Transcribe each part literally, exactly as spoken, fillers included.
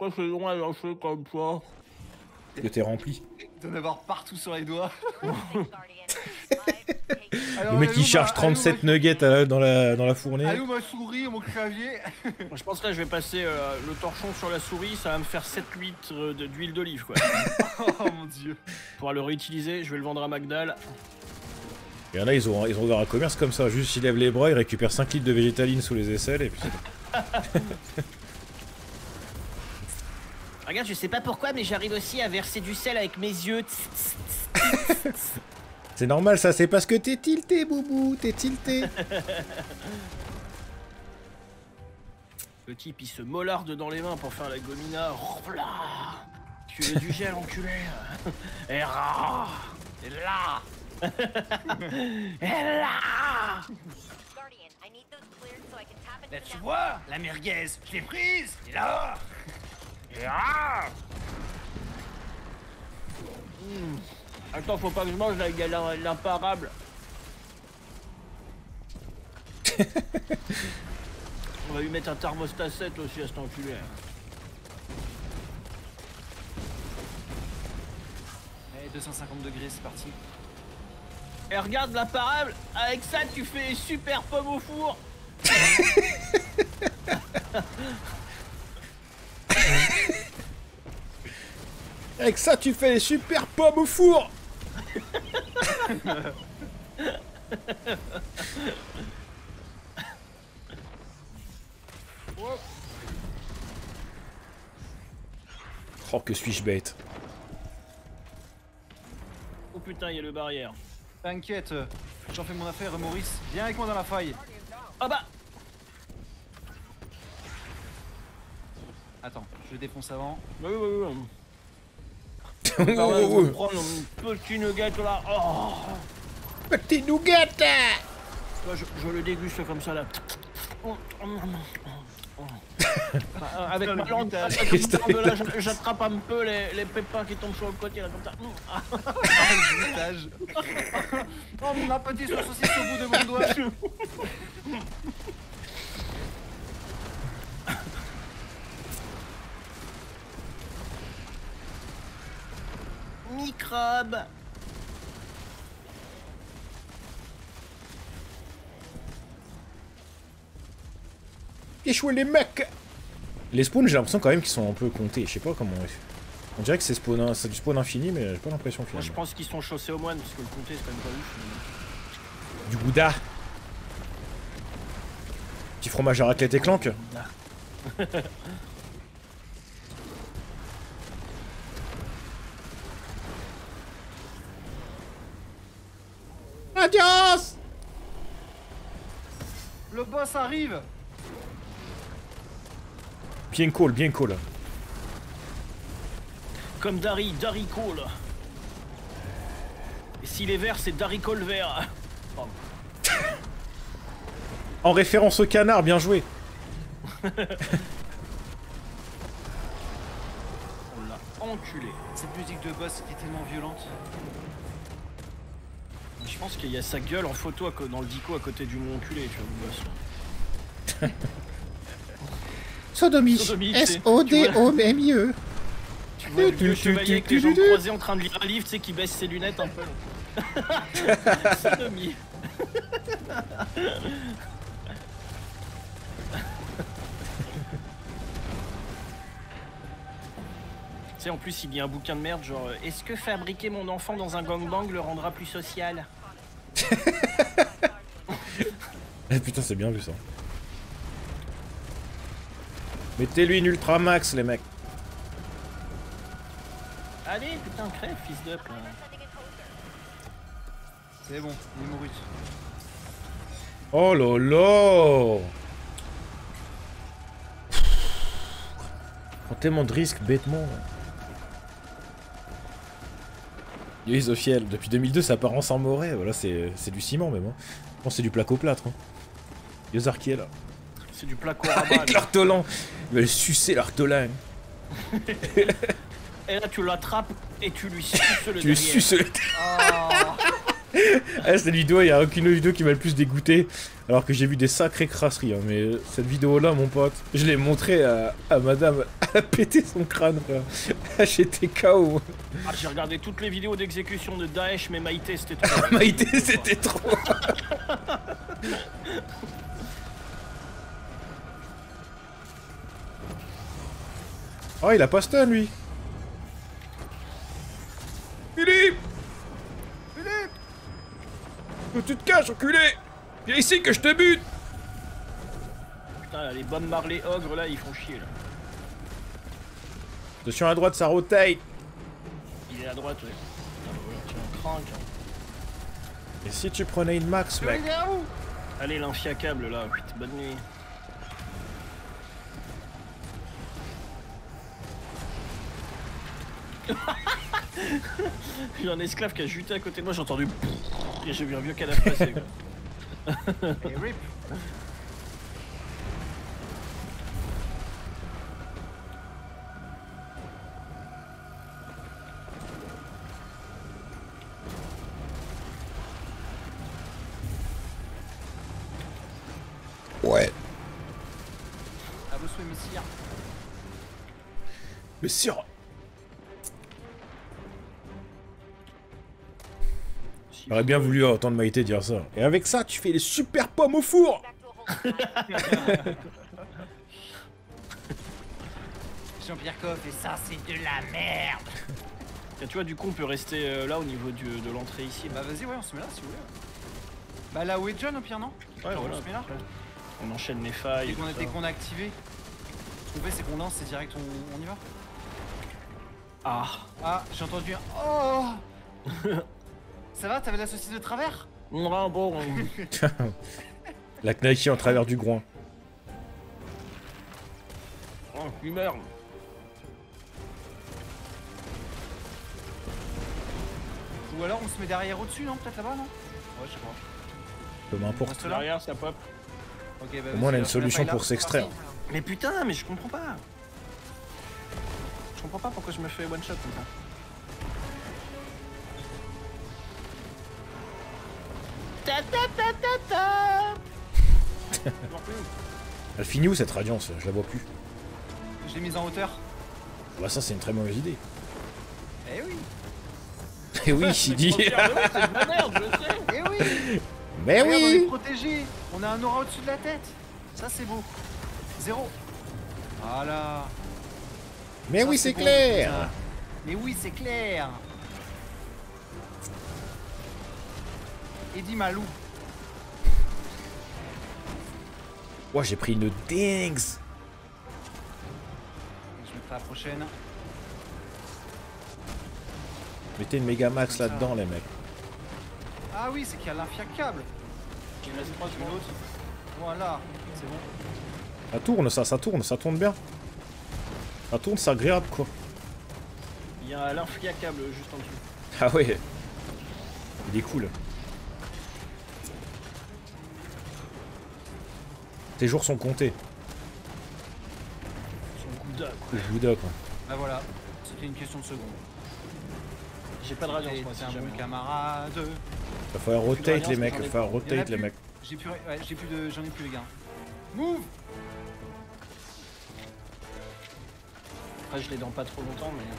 c'est long à lâcher comme ça? Que t'es rempli. D'en avoir partout sur les doigts. Le mec qui charge trente-sept nuggets à- dans la, dans la fournée. Allô ma souris, mon clavier. Je pense que là je vais passer euh, le torchon sur la souris, ça va me faire sept litres d'huile d'olive quoi. Oh mon dieu. Pour le réutiliser, je vais le vendre à Magdal. Il y en a, ils ont, ils ont ouvert un commerce comme ça, juste ils lèvent les bras, ils récupèrent cinq litres de végétaline sous les aisselles et puis c'est bon. Regarde, je sais pas pourquoi, mais j'arrive aussi à verser du sel avec mes yeux. C'est normal ça, c'est parce que t'es tilté, boubou, t'es tilté. Le type il se mollarde dans les mains pour faire la gomina. Oh là, tu veux du gel enculé. Et là, et là, et là. Là tu vois, la merguez, je l'ai prise. Et là. Et là. Mmh. Attends, faut pas que je mange la galère l'imparable. On va lui mettre un thermostat sept aussi à cet enculé. Allez, deux cent cinquante degrés, c'est parti. Et regarde l'imparable, avec ça tu fais super pommes au four. Avec ça, tu fais les super pommes au four. Oh, que suis-je bête. Oh putain, il y a le barrière. T'inquiète, j'en fais mon affaire, Maurice. Viens avec moi dans la faille. Ah bah. Attends, je le défonce avant. Oui, oui, oui. Oh, On va oh, oh. prendre un petit nugget là. Oh. Petit nougat. Là, je, je le déguste comme ça là. Oh, oh, oh, oh. Bah, avec Putain, ma le langue, bruitage. avec ma langue, là, je- j'attrape un peu les, les pépins qui tombent sur le côté là comme ça. Ah, le bruitage. Oh, mon appétit sur saucisse au bout de mon doigt. Microbe. Échouez les mecs. Les spawns, j'ai l'impression quand même qu'ils sont un peu comptés. Je sais pas comment. On dirait que c'est spawn, c'est du spawn infini, mais j'ai pas l'impression Moi je finalement. pense qu'ils sont chaussés au moine parce que le comté c'est quand même pas ouf. Du gouda. Petit fromage à raclette et clanque. Adios. Le boss arrive. Bien cool, bien cool. Comme Dari, Dari Cole. Et s'il est vert, c'est Dari Cole vert. Pardon. En référence au canard, bien joué. On l'a enculé. Cette musique de boss est tellement violente. Je pense qu'il y a sa gueule en photo à co- dans le dico à côté du mont enculé, tu vois, le boss. Sodomie. Sodomie, S O D O M I E. Tu vois le vieux chevalier avec les jambes croisées en train de lire un livre, tu sais, qui baisse ses lunettes un peu. Sodomie. Tu sais, en plus, il lit un bouquin de merde, genre, euh, est-ce que fabriquer mon enfant dans un gangbang le rendra plus social? Eh putain, c'est bien vu ça. Mettez-lui une ultra max, les mecs. Allez, putain, crève, fils d'up. là. C'est bon, il est mouru. Oh là là. Prends tellement de risques bêtement. Yo Isofiel, depuis deux mille deux ça part en sang moret, voilà c'est du ciment même. Hein. Je pense que c'est du placo-plâtre. Hein. Yo Zarkiel. C'est du placo rabat. Avec l'artolan. Il va le sucer l'artolan. Et là, tu l'attrapes et tu lui suces le Tu lui derrière. suces le... Oh. Ah, cette vidéo, il n'y a aucune autre vidéo qui m'a le plus dégoûté. Alors que j'ai vu des sacrées crasseries. Hein. Mais cette vidéo-là, mon pote, je l'ai montré à, à madame a pété son crâne, frère. J'étais K O. Ah, j'ai regardé toutes les vidéos d'exécution de Daesh, mais Maïté c'était trop. Maïté, c'était trop. Oh, il a pas stun, lui. Philippe Philippe Où tu te caches, enculé? Viens ici que je te bute. Putain, là, les Bob Marley ogres là, ils font chier là. Attention à droite, ça rotate. Il est à droite, ouais. Ah, bah, voilà, tiens, crank. Et si tu prenais une max, mec? Allez, l'infiacable là, putain, bonne nuit. J'ai un esclave qui a juté à côté de moi, j'ai entendu et j'ai vu un vieux cadavre passer quoi. Et rip. Ouais. À vos souhaits, messire. Mais sûr. J'aurais bien voulu entendre Maïté dire ça. Et avec ça, tu fais les super pommes au four. Jean-Pierre Coff, et ça, c'est de la merde. Et tu vois, du coup, on peut rester euh, là au niveau du, de l'entrée ici. Bah vas-y, ouais, on se met là si vous voulez. Bah là où est John au pire, non? Ouais, Genre, voilà. on se met là. On enchaîne les failles. Dès et qu'on a, tout dès ça. qu'on a activé, ce qu'on fait, c'est qu'on lance, c'est direct, on, on y va. Ah. Ah, j'ai entendu un. Oh. Ça va, t'avais la saucisse de travers? Ah, bon. La knaiki en travers du groin. Oh, il meurt. Ou alors on se met derrière au-dessus, non? Peut-être là-bas, non? Ouais, je sais pas. Peu m'importe. Reste là. Derrière, ça pop. Ok, bah Au moins, on a vas-y, une la solution faille là. pour s'extraire. Mais putain, mais je comprends pas. Je comprends pas pourquoi je me fais one shot comme ça. Ta ta ta ta ta. Non plus. Elle finit où cette radiance? Je la vois plus. Je l'ai mise en hauteur. Bah ça, c'est une très mauvaise idée. Eh oui. Et oui, il dit. C'est de la merde, je sais. Eh oui. Mais Regarde, on est oui. protégé. On a un aura au-dessus de la tête. Ça, c'est beau. Zéro. Voilà. Mais Ça, oui, c'est beau, clair. putain. Mais oui, c'est clair. Eddie Malou. Ouah, j'ai pris une dings. Je mettrai la prochaine. Mettez une méga max là-dedans, les mecs. Ah oui, c'est qu'il y a l'infiacable. Il reste trois Une autre. Voilà, c'est bon. Ça tourne, ça, ça tourne, ça tourne bien. Ça tourne, c'est agréable, quoi. Il y a l'infiacable juste en dessous. Ah ouais. Il est cool. Tes jours sont comptés. Son Gouda quoi. Le Bouddha, quoi. Bah voilà, c'était une question de seconde. J'ai pas de radiance moi T'es si un jamais. bon camarade. Va falloir rotate, les mecs. j'en ai Va falloir Il y en a rotate, les plus. mecs. J'ai plus, ouais, j'ai plus de, j'en ai plus les gars. Move. Après je l'ai dans pas trop longtemps mais.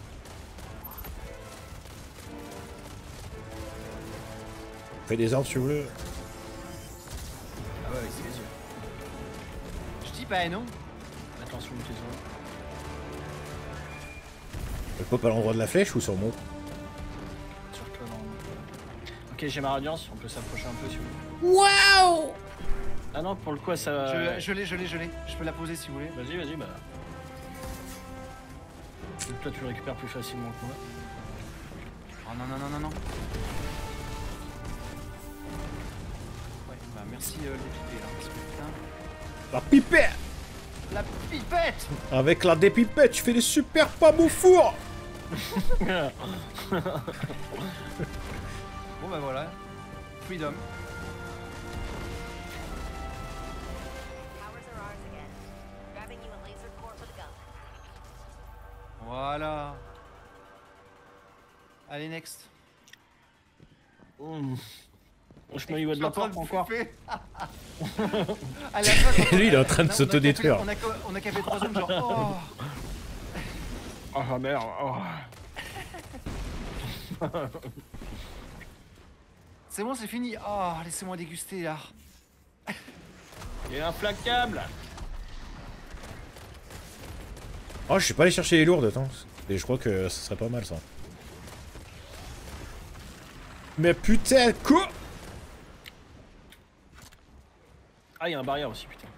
Fais des ordres si vous voulez. Ah ouais, c'est les yeux. Je dis pas non. Attention tes yeux. Le pop à l'endroit de la flèche ou sur moi? Sur toi dans. Ok j'ai ma radiance, on peut s'approcher un peu si vous voulez. Waouh! Ah non pour le coup ça. Je, je l'ai, je l'ai, je l'ai. Je peux la poser si vous voulez. Vas-y vas-y bah. Donc toi tu le récupères plus facilement que moi. Oh non non non non non. Ouais, bah merci euh, les pipés là. Parce que putain. La pipette! La pipette. Avec la dépipette, tu fais des super pommes au four! Bon bah voilà. Freedom. Powers are ours again. Grabbing you a laser core for the gun. Voilà. Allez next. Mmh. Je me de la porte encore. À la fin, quand Lui, il est en on a- train de on a- s'autodétruire. On a, on a, on a capé trois zones genre oh. Oh ah, merde. Oh. C'est bon, c'est fini. Oh, laissez-moi déguster là. Il est implacable. Oh, je suis pas allé chercher les lourdes, attends. Et je crois que ce serait pas mal ça. Mais putain, quoi? Ah, il y a un barrière aussi, putain.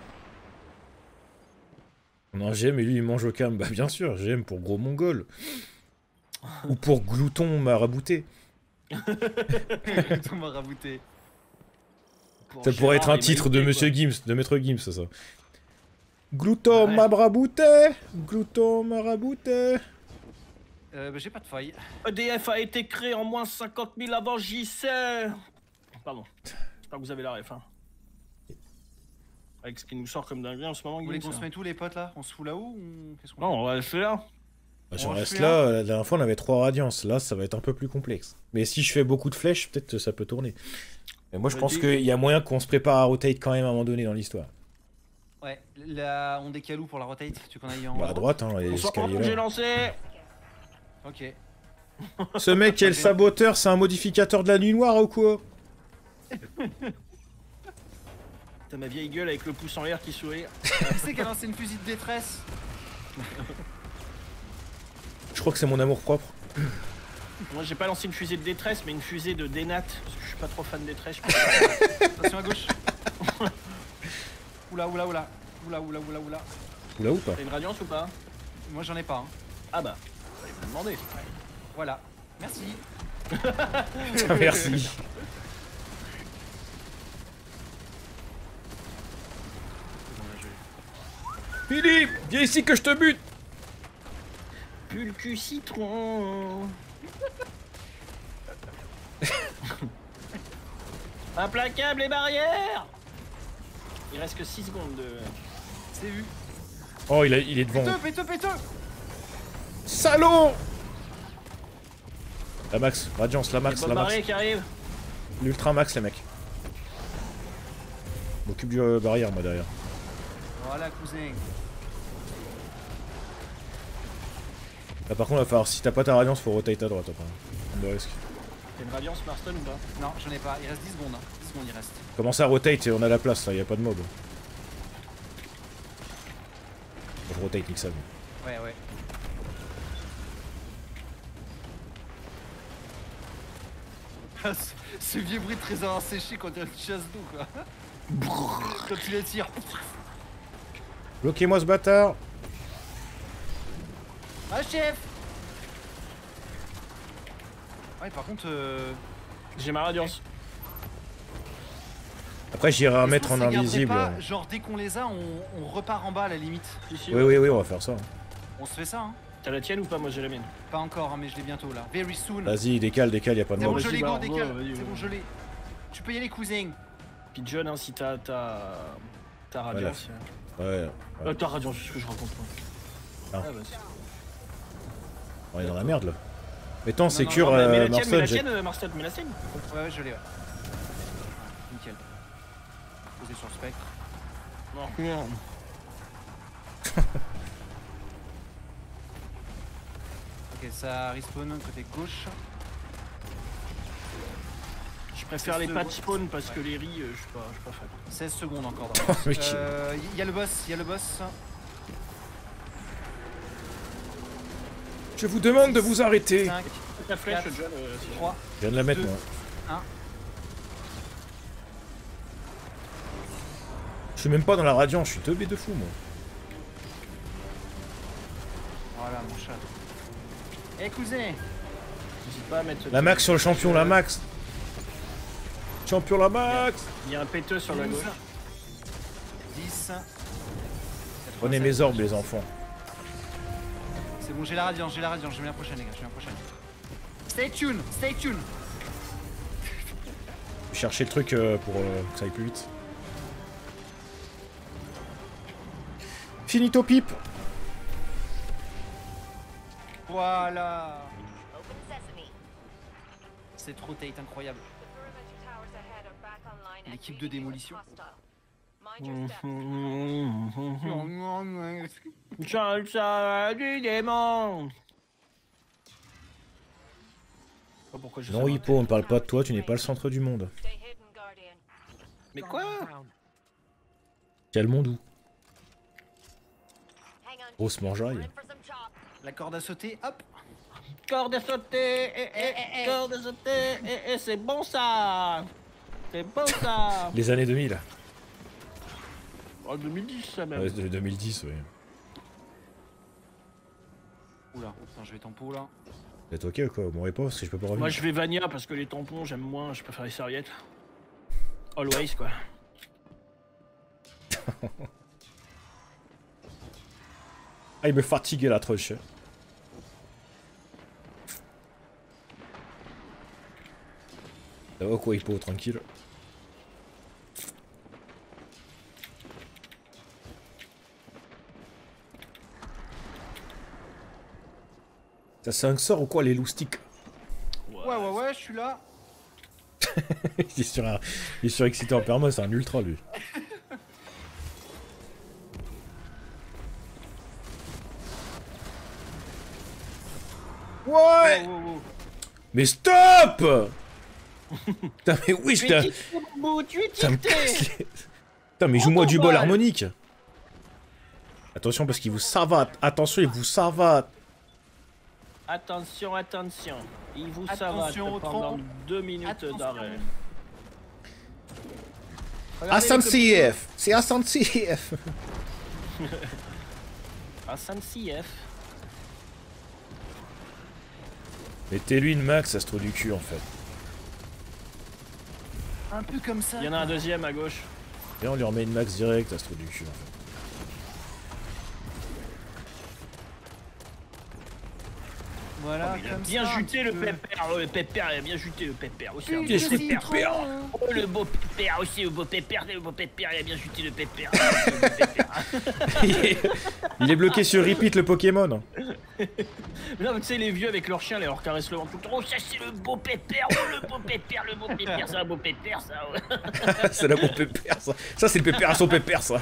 Non, G M et lui il mange au cam. Bah bien sûr, G M pour gros mongol. Ou pour glouton marabouté. Tout m'a rabouté. Ça pourrait être un titre de Monsieur Gims, de Maître Gims, ça. Glouton Ouais. marabouté. Glouton marabouté. Euh, bah, j'ai pas de faille. E D F a été créé en moins cinquante mille avant J C. Pardon. J'espère que vous avez la ref. Hein. Avec ce qui nous sort comme dingue en ce moment. Vous voulez Guillaume, qu'on ça. se mette où les potes là? On se fout là-haut ou qu'est-ce qu'on Non, on va le faire. Bah, On j'en va reste faire. là, la dernière fois on avait trois radiances, là ça va être un peu plus complexe. Mais si je fais beaucoup de flèches, peut-être que ça peut tourner. Mais moi je Je pense dis- qu'il y a moyen qu'on se prépare à rotate quand même à un moment donné dans l'histoire. Ouais, là on décale où pour la rotate? Tu qu'on aille en Bah à droite, hein, les On s'en escaliers j'ai là. lancé. Ok. Ce mec qui est le saboteur, c'est un modificateur de la nuit noire ou quoi? T'as ma vieille gueule avec le pouce en l'air qui sourit. Qui c'est qui a lancé une fusil de détresse? Je crois que c'est mon amour propre. Moi j'ai pas lancé une fusée de détresse mais une fusée de dénat. Parce que je suis pas trop fan de détresse. je préfère- Attention à gauche. Oula oula oula. Oula oula oula oula. Oula ou pas? T'as une radiance ou pas? Moi j'en ai pas. Hein. Ah bah. Fallait me demander. Voilà. Merci. Merci. Philippe, viens ici que je te bute. Pulcu citron. Implacable les barrières. Il reste que six secondes de... C'est vu. Oh, il, a- il est devant. Péteux, péteux, péteux. Salaud! La max, Radiance, la max, Bonne la max. barrière qui arrive. L'ultra max, les mecs. Je m'occupe du euh, barrière, moi, derrière. Voilà cousin. Là, par contre, il va falloir, si t'as pas ta Radiance, faut rotate à droite, après. On de risque. T'as une radiance Marston ou pas? Non, j'en ai pas. Il reste dix secondes. Hein. dix secondes, il reste. Commencez à rotate et on a la place, là, y a pas de mob. Je rotate, nique ça. mais. Ouais, ouais. Ah, ce- Ce vieux bruit de trésor asséché quand il y a une chasse d'eau, quoi. Quand tu le tires. Bloquez-moi ce bâtard! Ah, chef. Ouais, par contre. Euh... J'ai ma radiance. Après, j'irai un mettre en est-ce qu'on se garderait invisible. pas, genre, dès qu'on les a, on, on repart en bas à la limite. Si, si, Oui, ouais. oui, oui, on va faire ça. On se fait ça, hein. T'as la tienne ou pas? Moi j'ai la mienne. Pas encore, hein, mais je l'ai bientôt là. Very soon. Vas-y, décale, décale, y a pas de C'est bon, mob. je vas-y, l'ai, go, bah, décale. vas-y, C'est vas-y. bon, je l'ai. Tu peux y aller, cousin. Puis John, hein, si t'as ta... ta radiance. Ouais, ouais. Euh, ta radiance, c'est ce que je raconte moi. Ah. Ah, bah, c'est- On est dans la merde, là. Mettons, non, sécure Non, mais, mais euh, la tienne, mais Marston, la j'ai- tienne, euh, Marston, mais la tienne. Ouais, ouais, je l'ai, ouais. Nickel. Posé sur le spectre. Non, non. Ok, ça respawn côté gauche. Je préfère les C'est pas ce- de spawn parce que les riz, euh, je suis pas, je suis pas fan. seize secondes encore. Mais qui- Euh, y a le boss, y a le boss. Je vous demande de vous arrêter. cinq, Ta flèche, Quatre. John, euh, c'est- trois. Je viens de la mettre, Deux. moi. un. Je suis même pas dans la Radiance, je suis teubé de fou, moi. Voilà, mon chat. Eh, cousin. N'hésite pas à mettre... La max sur le champion, la max. Champion, la max. Il y a un péteux sur la douze, gauche. dix. Prenez mes orbes, les enfants. C'est bon, j'ai la radiance, j'ai la radiance, je mets la prochaine, les gars, je mets la prochaine. Stay tuned, stay tuned. Je vais chercher le truc euh, pour euh, que ça aille plus vite. Finito pipe. Voilà. Open sesame. C'est trop Tate, incroyable. The perimeter towers ahead are back online and L'équipe de reading you as démolition. hostile. Mind your step. Salsa du démon. Pas pourquoi je Non, sais Hippo, on ne parle pas de toi, tu n'es pas le centre du monde. Stay hidden, Guardian. Mais quoi? Quel monde où? Hang on. Grosse We're mangeaille. in for some chop. La corde à sauter, hop. Corde à sauter, eh, eh, eh, corde à sauter, eh, eh, c'est bon ça. C'est bon ça. Les années deux mille. En deux mille dix ça même. Ouais, de deux mille dix, oui. Oula, putain, je vais tempo là. Vous êtes ok ou quoi? Vous m'aurez pas parce que je peux pas revenir. Moi je vais Vania parce que les tampons j'aime moins, je préfère les serviettes. Always quoi. Ah, il me fatiguait la troche. Ça va quoi, Hippo, tranquille. Ça c'est un sort ou quoi, les loustiques? Ouais, ouais, ouais, je suis là. il, est sur un... il est surexcité en perma, c'est un ultra lui. Ouais. Oh, oh, oh. Mais stop. Putain mais oui, je Tu es t'ai... ticté, mon bout, tu es Ça me ticté. casse les... Putain mais joue-moi Oh, du ton bol bal. harmonique. Attention parce qu'il vous savate. Attention, il vous savate. Attention, attention. Il vous Attention savate au pendant tronc. deux minutes Attention. d'arrêt. Hassan C F. C'est Hassan C F. Hassan C F. Mettez-lui une max, ça se trouve du cul en fait. Un peu comme ça. Il y en a un deuxième à gauche. Et on lui remet une max direct, ça se trouve du cul en fait. Voilà, Il a comme bien ça, un juté petit le peu. pépère, oh, le pépère, il a bien juté le pépère aussi. hein. Plus Qu'est-ce de que pépère? citron. Oh le beau pépère aussi, le beau pépère, le beau pépère, il a bien juté le pépère. Le beau pépère. il, est... il est bloqué sur repeat le Pokémon. Non mais tu sais les vieux avec leur chien, les leur caressent le ventre tout le temps. Oh ça c'est le beau pépère, oh le beau pépère, le beau pépère, c'est un beau pépère ça. Ouais. C'est le bon pépère ça. Ça c'est le pépère à son pépère ça.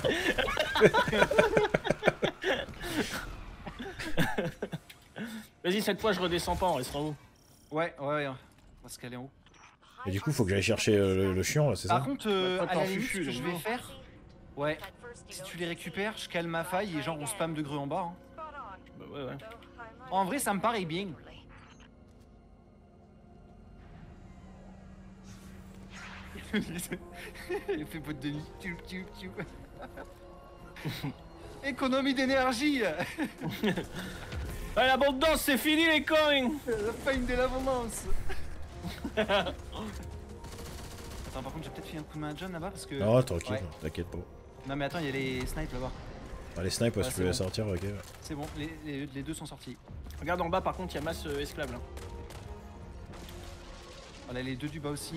Vas-y cette fois je redescends pas, on restera où? Ouais, ouais, ouais. On va se caler en haut. Et du coup faut que j'aille chercher euh, le, le chiant là, c'est ça? Par contre, euh, Bah, toi, à la t'en limite, fufu, ce que les je vais gars. faire, ouais, si tu les récupères, je cale ma faille et genre on spam de grue en bas. Hein. Bah ouais ouais. En vrai, ça me paraît bien. Il fait botte de nuit. Tchoup, tchoup, tchoup. Économie d'énergie. Ouais l'abondance c'est fini les coins. La faille de l'abondance. Attends, par contre, j'ai peut-être fait un coup de main à John là-bas parce que. Non, tranquille, Ouais. t'inquiète pas. Non, mais attends, il y a les snipes là-bas. Ah, les snipes, ouais, Ouais, si tu c'est peux les bon. sortir, ok. ouais. C'est bon, les, les- les deux sont sortis. Regarde en bas par contre il y a masse euh, esclave là. Voilà, les deux du bas aussi.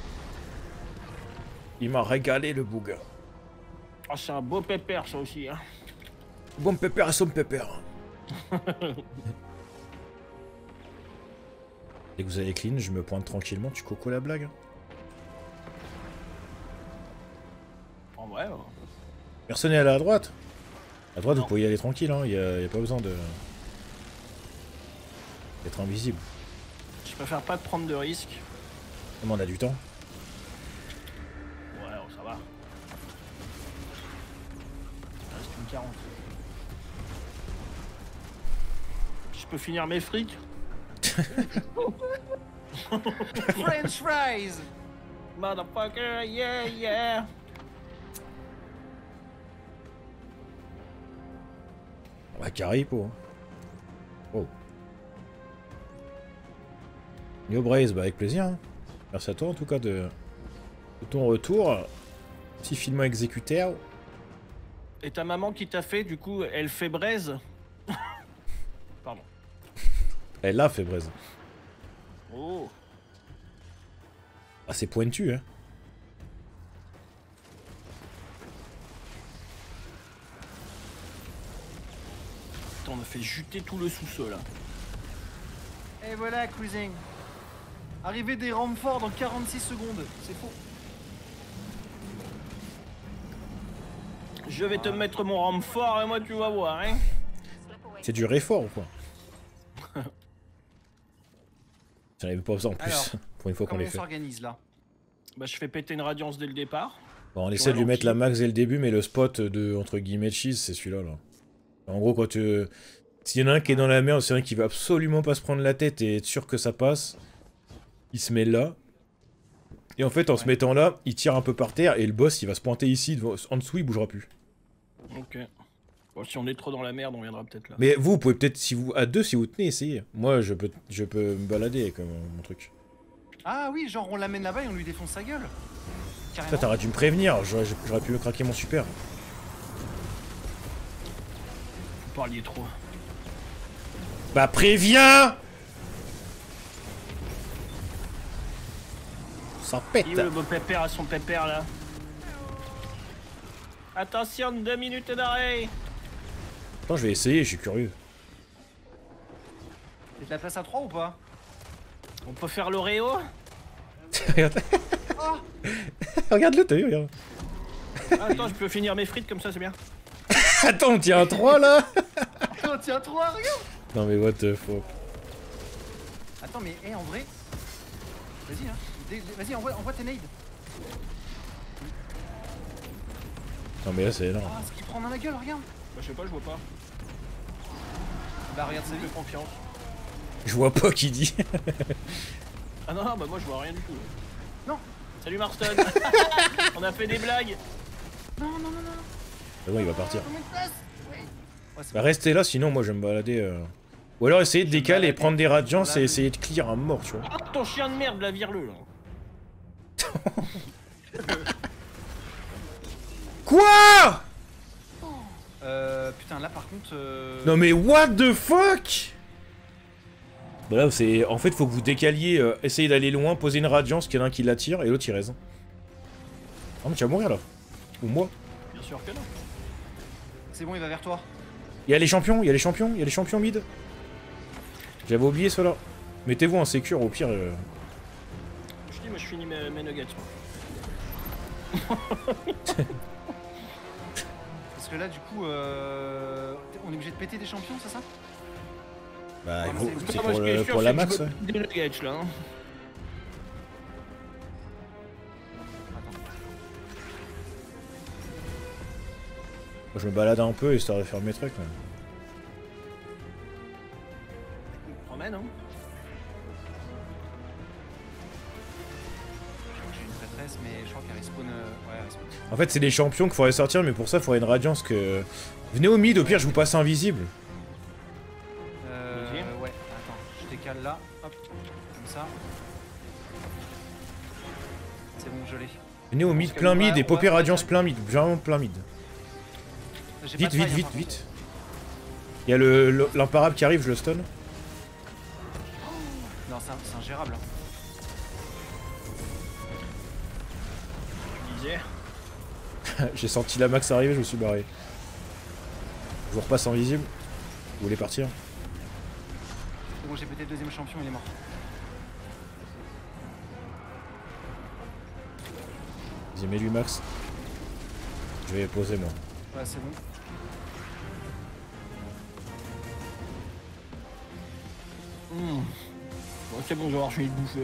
Il m'a régalé le bouga. Oh c'est un beau pépère ça aussi hein. Bon pépère et son pépère. Dès que vous avez clean, je me pointe tranquillement, tu coco la blague. En vrai ouais. Personne n'est allé à droite. À droite, Non. vous pouvez y aller tranquille, hein. Il n'y a, y a pas besoin de... d'être invisible. Je préfère pas de prendre de risques. Mais on a du temps. Ouais oh, ça va. Il reste une quarante. Je peux finir mes frics. French fries. Motherfucker, yeah, yeah. Ah, carré, po. Oh. Yo Braze, bah avec plaisir. Hein. Merci à toi en tout cas de, de ton retour. Petit film exécuté. Et ta maman qui t'a fait, du coup, elle fait braise. Pardon. Elle l'a fait Braze. Oh. Ah, c'est pointu, hein. Putain, on a fait juter tout le sous-sol. Là. Et voilà, cruising. Arrivée des renforts dans quarante-six secondes. C'est faux. Je vais te mettre mon rame fort et moi tu vas voir, hein. Slip away. C'est du réfort ou quoi? J'en avais pas besoin en plus, Alors, pour une fois qu'on Comment les on fait. s'organise là? Bah je fais péter une radiance dès le départ. Bon, on essaie de lui mettre la max dès le début, mais le spot de entre guillemets cheese, c'est celui-là. Là. En gros, quand tu... S'il y en a un qui est dans la merde, c'est un qui va absolument pas se prendre la tête et être sûr que ça passe, il se met là. Et en fait, en se Ouais. mettant là, il tire un peu par terre et le boss, il va se pointer ici, devant- en dessous, il bougera plus. Ok. Bon, si on est trop dans la merde, on viendra peut-être là. Mais vous, vous pouvez peut-être, si vous à deux, si vous tenez, essayer. Moi, je peux, je peux me balader avec euh, mon truc. Ah oui, genre on l'amène là-bas et on lui défonce sa gueule. Ça, Carrément. t'aurais dû me prévenir, j'aurais j'aurais pu craquer mon super. Vous parliez trop. Bah préviens! Ça pète! Il est où le beau pépère à son pépère là? Attention, deux minutes d'arrêt. Attends, je vais essayer, je suis curieux. T'as de la place à trois ou pas? On peut faire l'Oreo? Regarde. Oh Regarde-le, t'as vu, regarde. Ah, attends, je peux finir mes frites comme ça, c'est bien. Attends, on tient un trois là? Oh, tiens, trois, regarde. Non mais what the fuck. Attends, mais hé, en vrai. Vas-y, hein. Dé- dé- Vas-y, envoie, envoie tes nades. Non mais là c'est énorme. Ah, ce qu'il prend dans la gueule, regarde. Bah, je sais pas, je vois pas. Bah, regarde, c'est Fais lui. confiance. Je vois pas qui dit. Ah non, non, bah moi je vois rien du tout. Non. Salut Marston. On a fait des blagues. Non, non, non, non. C'est bon, il va partir. Combien de place? Oui. Ouais, c'est Bah restez là, sinon moi je vais me balader. euh. Ou alors essayer de Je vais me décaler et balader. prendre des radiances et Voilà. essayer de clear à mort, tu vois. Ah, ton chien de merde, la vire-le là. Quoi? Euh, putain, là par contre. Euh... Non mais what the fuck? Bah là c'est... En fait faut que vous décaliez, euh, essayez d'aller loin, poser une radiance, qu'il y en a un qui l'attire et l'autre il raise. Oh mais tu vas mourir là. Ou moi. Bien sûr que non. C'est bon, il va vers toi. Il y a les champions, il y a les champions, il y a les champions mid. J'avais oublié cela. Mettez-vous en sécure au pire. euh. Je dis, moi je finis mes, mes nuggets. Parce que là, du coup, euh... on est obligé de péter des champions, c'est ça? Bah il Ouais, faut- mais c'est- c'est Ah, pour, moi, ce qui est le- sûr, pour c'est la que max je ouais. me- Des nuggets là. Hein. Attends. Moi, je me balade un peu histoire de faire mes trucs. Ouais. Je me promène, hein. J'ai une prêtresse, mais je crois qu'elle respawn. euh, Ouais, elle respawn. En fait, c'est des champions qu'il faudrait sortir, mais pour ça, il faudrait une radiance que... Venez au mid, au pire, je vous passe invisible. Euh. Vas-y. Ouais, attends, je décale là. Hop, comme ça. C'est bon, je l'ai. Venez au mid, Parce que plein on va- mid, et on popper va- radiance plein mid, vraiment plein mid. J'ai Vite, pas de vite, faille, hein, vite, par vite. Il y a le le- l'imparable qui arrive, je le stun. contre. Non, c'est un- c'est ingérable. hein. Je disais. J'ai senti la max arriver, je me suis barré. Je vous repasse invisible. Vous voulez partir? C'est bon, j'ai pété le deuxième champion, il est mort. Vas-y, mets-lui max. Je vais poser moi. Ouais, c'est bon. Mmh. Bon, c'est bon, je vais avoir fini de bouffer.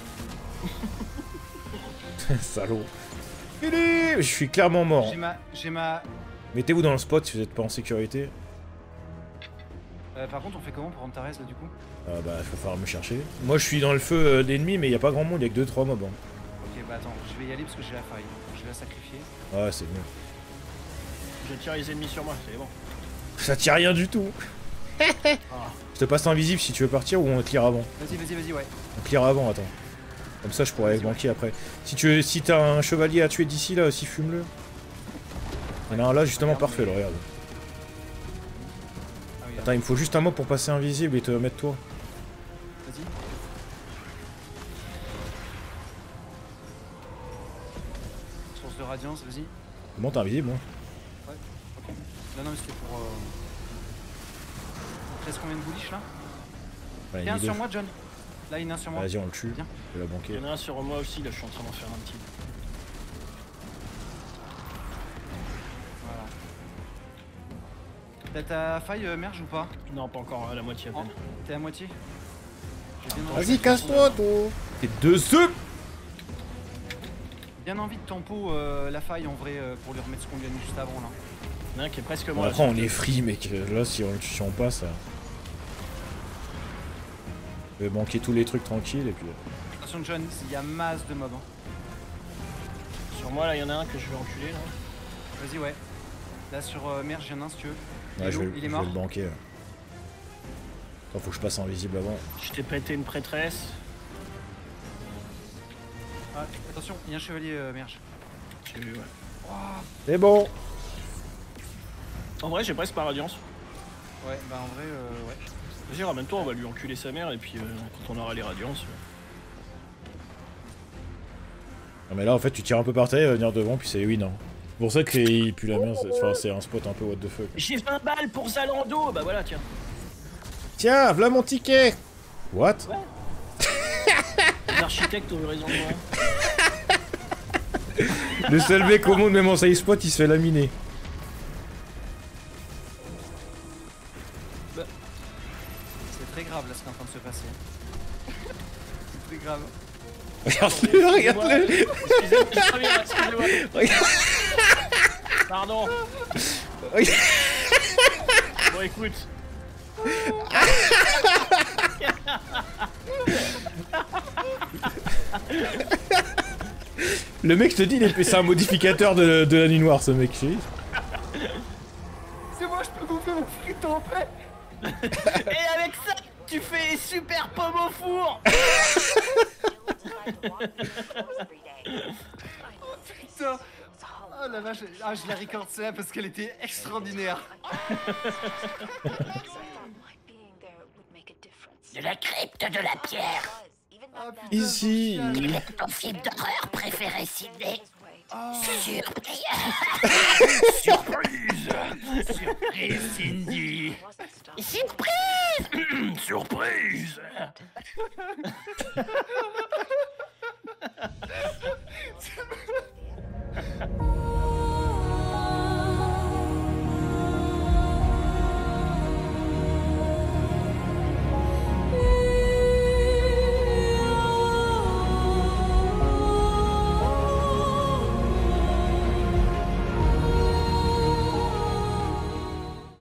Hein. Salaud. Allez, je suis clairement mort. J'ai ma. J'ai ma. Mettez-vous dans le spot si vous n'êtes pas en sécurité. Euh, par contre, on fait comment pour rendre Thérèse là du coup? Ah bah, il va falloir me chercher. Moi, je suis dans le feu euh, d'ennemis, mais il n'y a pas grand monde, il n'y a que deux trois mobs. Hein. Ok, bah attends, je vais y aller parce que j'ai la faille. Je vais la sacrifier. Ouais, c'est mieux. Je tire les ennemis sur moi, c'est bon. Ça tire rien du tout. Ah. Je te passe invisible si tu veux partir ou on clear avant. Vas-y, vas-y, vas-y, ouais. On clear avant, attends. Comme ça, je pourrais Vas-y, banquer après. Si tu veux, si t'as un chevalier à tuer d'ici là, aussi fume-le. Il y en a un là, justement, Regarde, parfait, mais- le regarde. Ah oui, Attends, il me faut juste un mob pour passer invisible et te mettre toi. vas-y. Source de radiance, vas-y. Comment t'es invisible, moi? Ok. Non, non, mais c'était pour. Euh... Il te reste combien de bullish là? Ouais, Il y a un il est sur deux. moi, John. Là, il y en a un sur moi. Vas-y, on le tue. Viens. Je vais la Il banquer. y en a un sur moi aussi, là je suis en train d'en faire un petit. Voilà. T'as ta faille euh, merge ou pas? Non, pas encore à la moitié à peine. T'es à moitié? J'ai bien envie Vas-y, de casse-toi, toi. T'es deux œufs. Bien envie de tempo euh, la faille en vrai euh, pour lui remettre ce qu'on lui a mis juste avant là. Il y en a un qui est presque Bon, mort. après, on est free, mec. Là, si on, si on passe, là. Je vais banquer tous les trucs tranquilles et puis. Attention John, il y a masse de mobs. Hein. Sur moi, là, il y en a un que je vais enculer. Là. Vas-y, ouais. Là sur euh, merge, il y en a un si tu veux. Il Ouais, est je où? vais, Il je est vais mort. le banquer. Là. Attends, faut que je passe invisible avant. Je t'ai pété une prêtresse. Ah, attention, il y a un chevalier euh, merge. J'ai vu, ouais. Oh, C'est bon. En vrai, j'ai presque pas radiance. ouais, bah en vrai, euh, ouais. Vas-y, ramène-toi, on va lui enculer sa mère et puis euh, quand on aura les radiances. Non, mais là, en fait, tu tires un peu par terre, il va venir devant, puis c'est win. Hein. C'est pour ça qu'il pue la merde. c'est- Enfin, c'est un spot un peu what the fuck. J'ai vingt balles pour Zalando. Bah voilà, tiens. Tiens, voilà mon ticket. What? L'architecte aurait raison de moi. Le seul mec au monde, même en side spot, il se fait laminer. C'est très grave là ce qui est en train de se passer. C'est très grave. Regarde-le, regarde-le. Excusez-moi, je reviens, excusez-moi. Regarde. Pardon. Regarde. Bon, écoute. Le mec, je te dis, il est- c'est un modificateur de, de la nuit noire, ce mec. je- C'est moi, je peux bouffer mon frite en paix. Et avec ça, tu fais super pommes au four. Putain. Oh la vache, ah, je la recorde celle-là parce qu'elle était extraordinaire. De la crypte de la pierre. Ah, putain, Ici. génial. Ton film d'horreur préféré, Sydney. Oh. Surprise. Surprise. Surprise, Cindy. Surprise. Surprise.